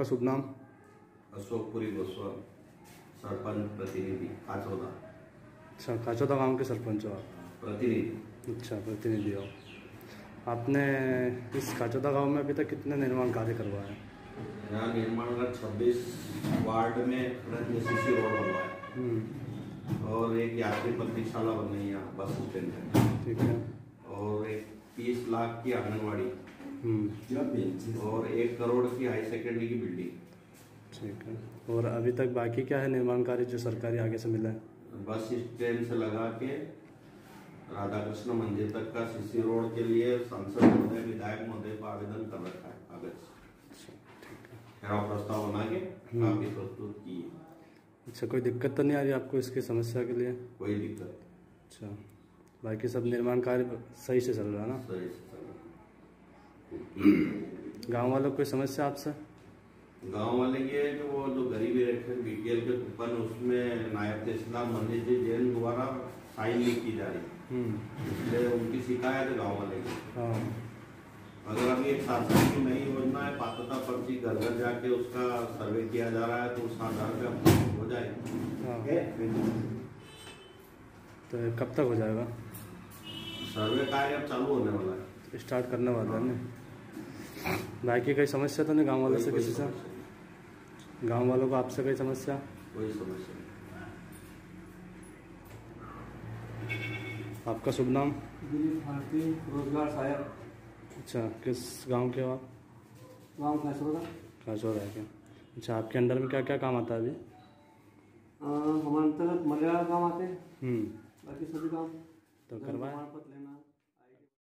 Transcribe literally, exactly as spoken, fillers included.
आपका शुभ नाम? अशोकपुरी गोस्वामी, सरपंच प्रतिनिधि काचौदा। अच्छा, काचौदा गांव के सरपंच हो आप? प्रतिनिधि। अच्छा, प्रतिनिधि हो। आपने इस काचौदा गांव में अभी तक कितने निर्माण कार्य करवाए हैं? यहाँ निर्माण का छब्बीस वार्ड में सीसी रोड बनवाया और एक यात्री प्रतीक्षाला बन गई यहाँ बस स्टैंड में। ठीक है। और एक तीस लाख की आंगनवाड़ी और एक करोड़ की हाई सेकेंडरी की बिल्डिंग। ठीक है। और अभी तक बाकी क्या है निर्माण कार्य जो सरकारी आगे से मिला है? बस स्टैंड से लगा के राधा कृष्ण मंदिर तक का सीसी रोड के लिए सांसद महोदय, विधायक महोदय को आवेदन कर रखा है कागज। ठहराव प्रस्ताव बना के काफी प्रस्तुत की है। अच्छा, कोई दिक्कत तो नहीं आ रही आपको इसकी समस्या के लिए? कोई दिक्कत। अच्छा, बाकी सब निर्माण कार्य सही से चल रहा है ना? सही से चल रहा। गाँव वालों को कोई समस्या आपसे? गांव वाले ये जो वो जो गरीबी रेखा बीपीएल के कूपन उसमें नायब तहसीलदार मंदिर जी जैन द्वारा साइन नहीं की जा रही, इसलिए उनकी शिकायत है गाँव वाले की। हाँ। अगर अभी एक शासन की नई योजना है, पात्रता पर्ची घर घर जाके उसका सर्वे किया जा रहा है तो उस आधार पे हो जाएगा। हाँ। तो कब तक हो जाएगा सर्वे कार्य? अब चालू होने वाला है, स्टार्ट करने वाला है ना। बाकी कोई समस्या तो नहीं गांव वालों से? किसी से गांव वालों को आपसे कोई समस्या? कोई समस्या नहीं। आपका शुभ नाम? दिलीप भारती, रोजगार सहायक। अच्छा, किस गांव के हो आप? गाँव काचौदा। काचौदा है क्या? अच्छा, आपके अंडर में क्या क्या काम आता है अभी? हमारे अंतर्गत मलयाला काम आते हैं, हम्म बाकी सभी काम तो करवाए? प्रमाण पत्र लेना।